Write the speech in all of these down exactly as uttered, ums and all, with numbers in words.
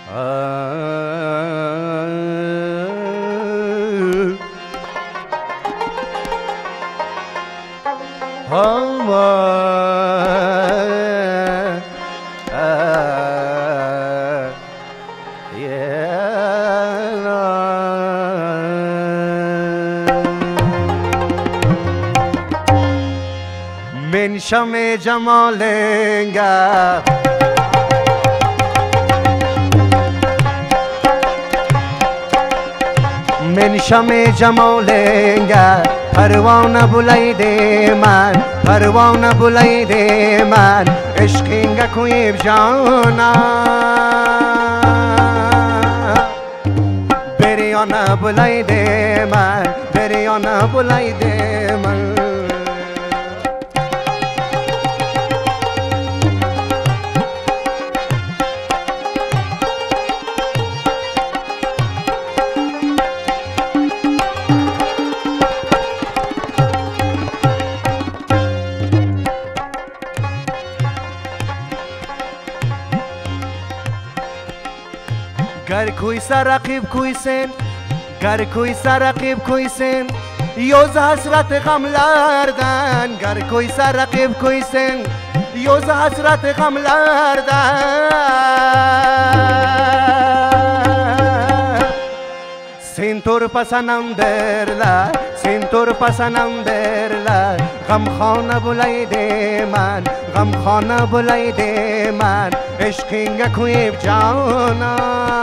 من شم جمالنگا من شم جمالنگا پروانه بلایده من پروانه بلایده من عشقینگا کویب جانا بریانه بلایده من بریانه بلایده من گر کوی سر رقیب کوی سن گر کوی سر رقیب کوی سن یوز حسرت غم لردن گر کوی سر رقیب کوی سن یوز حسرت غم لردن سینتور پسنم درلا سینتور پسنم درلا غم خانه بلایده من غم خانه بلایده من عشقینگا کویب جانا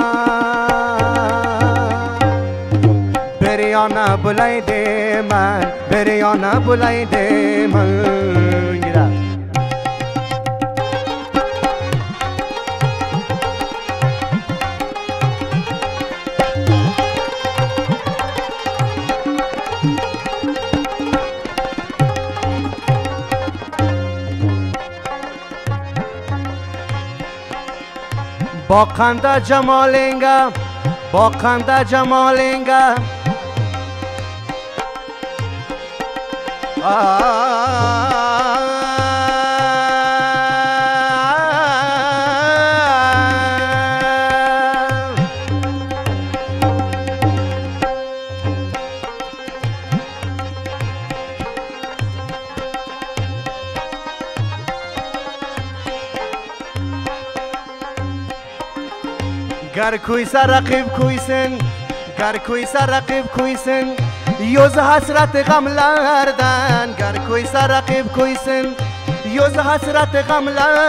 بریانه بلایده من بریانه بلایده من با خنده جمالنگا با خنده جمالنگا گر کوی سر رقیب کوی سن گر کوی سر رقیب کوی سن یوز حسرت غم لردن گر کوی سر رقیب کوی سن یوز حسرت غم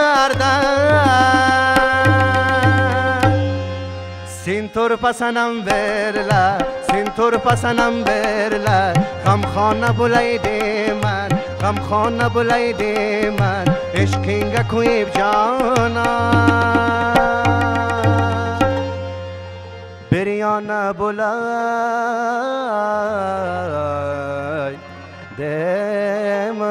لردن سینتور پسنم برلا سینتور پسنم برلا غم خانه بلایده من غم خانه بلایده من عشقینگا کویب جانا بریانه بلایده من